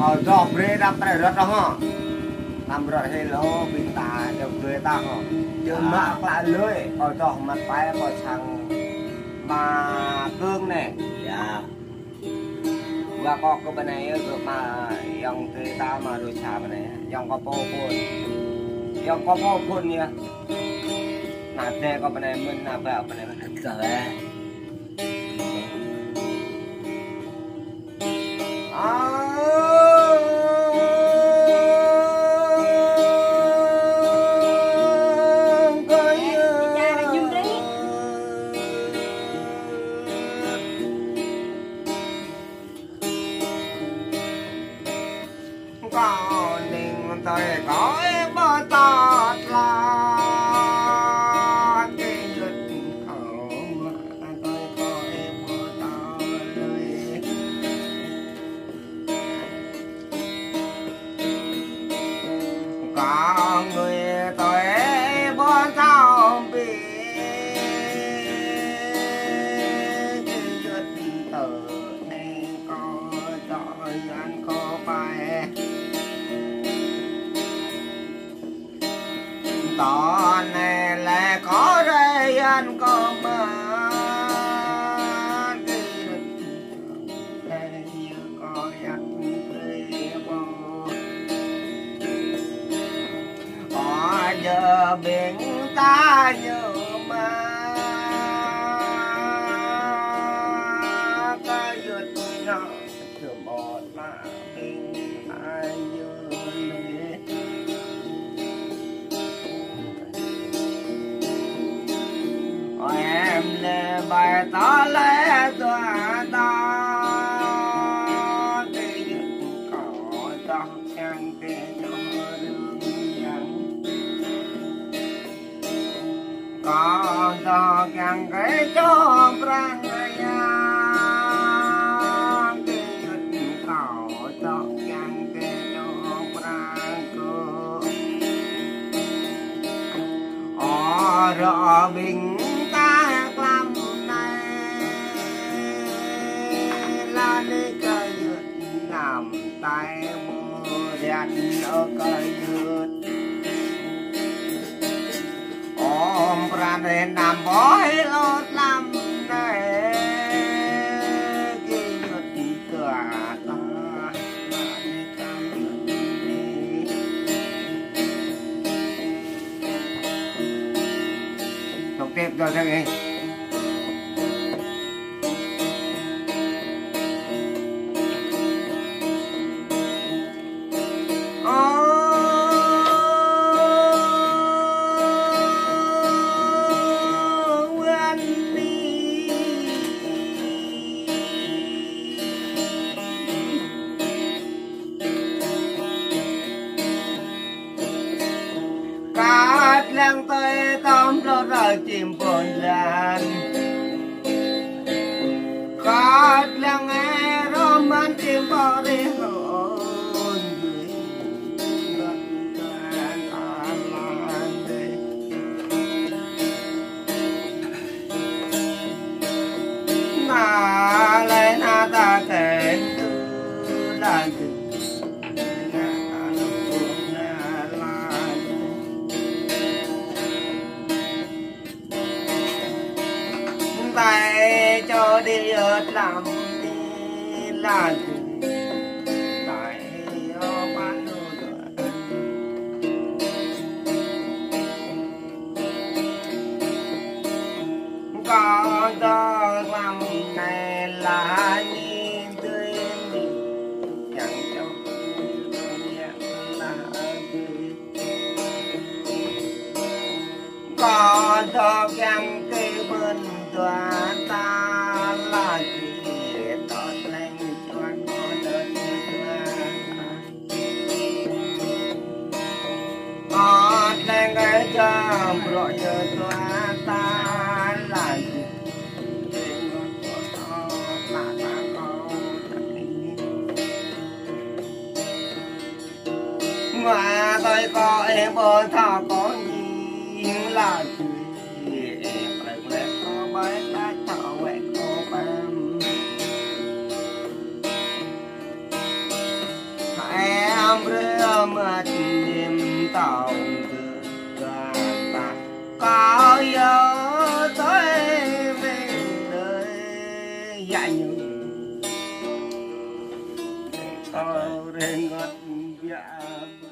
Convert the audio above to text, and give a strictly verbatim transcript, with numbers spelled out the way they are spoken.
ở đó bê đam tay rất đó hả làm rồi hello bị ta được bê ta hả chứ mà lại lưới ở đó mặt phải ở sang mà cương này dạ và có cái bên này rồi mà dòng thế ta mà đôi xà bên này dòng có po phun dòng có po phun nha nạt thế có bên này mình nạp vào bên này mình trời ơi con đình tôi có em bơ tọt là cái giật khẩu tôi có em bơ tọt lời có người tôi bơ tao bị cái giật tờ này có cho anh có phải tỏ này là có đây anh có mơ đây có anh về bò ở giờ biển ta nhớ mà cái giật nó chưa một mà biển ai nhớ em lê bài ta lê tòa ta đi có cho chẳng kể cho đường chẳng có cho chẳng kể cho răng nhà đi có cho chẳng kể cho răng cơ ở rõ bình làm này là nơi cây làm tay mưa đèn ở cây dừa ôm ra để nằm bói lót làm này cái dừa cửa ta là nơi cây tục tiếp rồi thế gì lang tay tóm lo ra chim bồn lan cát lang nghe roman chim bò đi hồn dưới ngân tan an đi na lại na ta kể là tay cho đi ớt làm đi là gì tại ở bán rồi có đó làm này là nhìn tươi chẳng cho là có đó chẳng cây bên tòa ta là gì tọt lên cho con đơn tọt lên cái cho rồi giờ tòa ta là gì mà tôi có em bơ thọ có gì là gì mất niềm tàu từ ta có nhớ tới mình đời dạ như có đến ngất dạ